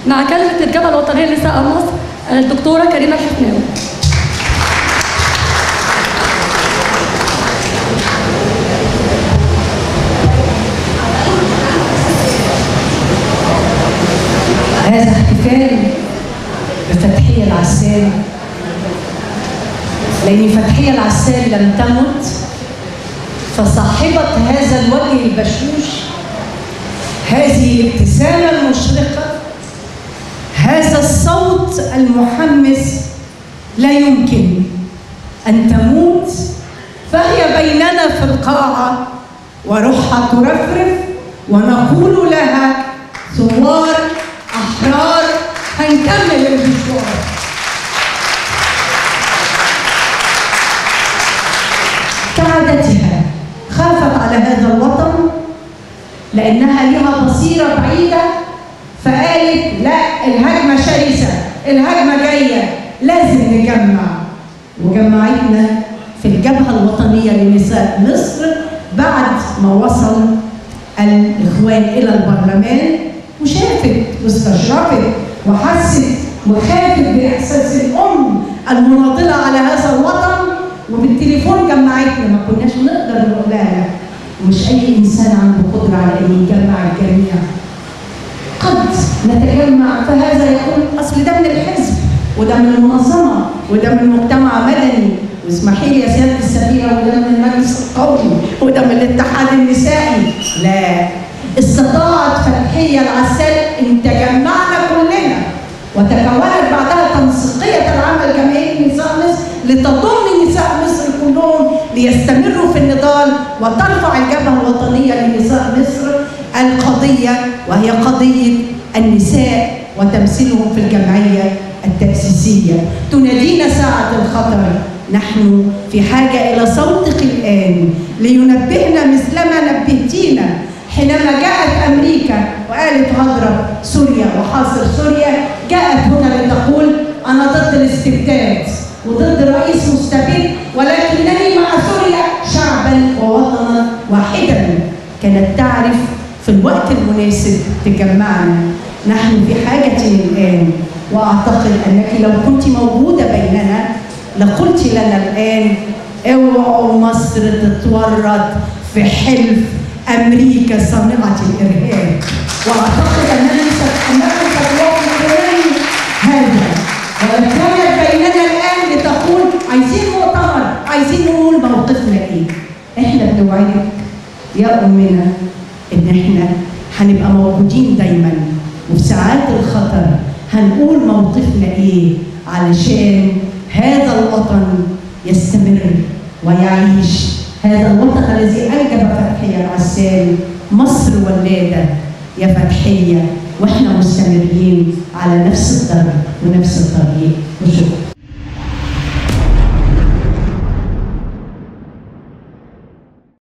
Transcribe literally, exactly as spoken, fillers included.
مع كلمة الجبهة الوطنية لنساء مصر الدكتورة كريمة الحفناوي. هذا احتفال بفتحية العسال، لأن فتحية العسال لم تمت، فصاحبة هذا الوجه البشوش، هذه الابتسامة المشرقة، هذا الصوت المحمس لا يمكن أن تموت، فهي بيننا في القاعة وروحها ترفرف، ونقول لها ثوار أحرار هنكمل المشوار. كعادتها خافت على هذا الوطن لأنها لها بصيرة بعيدة، فقالت لا، الهجمة شرسة، الهجمة جاية، لازم نجمع. وجمعتنا في الجبهة الوطنية لنساء مصر بعد ما وصل الإخوان إلى البرلمان، وشافت واستشرفت وحست وخافت بإحساس الأم المناضلة على هذا الوطن، وبالتليفون جمعتنا. ما كناش نقدر نقول لها، ومش أي إنسان عنده قدرة على أن يجمع الجميع. قد نتجمع، فهذا يقول أصل ده من الحزب، وده من المنظمة، وده من مجتمع مدني، واسمحي لي يا سيادة السفيرة، وده من المجلس القومي، وده من الاتحاد النسائي. لا، استطاعت فتحية العسال ان تجمعنا كلنا، وتكونت بعدها تنسيقية العمل جمعية نساء مصر لتضم نساء مصر كلهم ليستمروا في النضال، وترفع الجبهة الوطنية لنساء مصر القضية، وهي قضية النساء وتمثيلهم في الجمعية التأسيسية. تنادينا ساعة الخطر، نحن في حاجة إلى صوتك الآن لينبهنا مثلما نبهتينا حينما جاءت أمريكا وقالت هضرب سوريا وحاصر سوريا. جاءت هنا لتقول أنا ضد الاستبداد وضد رئيس مستبد، ولكنني مع سوريا شعبا ووطنا واحدا. كانت تعرف في الوقت المناسب تجمعنا. نحن في حاجة الآن، وأعتقد أنك لو كنت موجودة بيننا لقلت لنا الآن اوعوا مصر تتورط في حلف أمريكا صانعة الإرهاب. وأعتقد أنني سأتحمل تجربة هذا، ولو كانت بيننا الآن لتقول عايزين مؤتمر، عايزين نقول موقفنا إيه. إحنا بنوعدك يا أمنا إن إحنا هنبقى موجودين دايماً، وفي ساعات الخطر هنقول موقفنا إيه علشان هذا الوطن يستمر ويعيش. هذا الوطن الذي أنجب فتحية العسال، مصر ولادة يا فتحية، وإحنا مستمرين على نفس الدرب ونفس الطريق. وشكرا.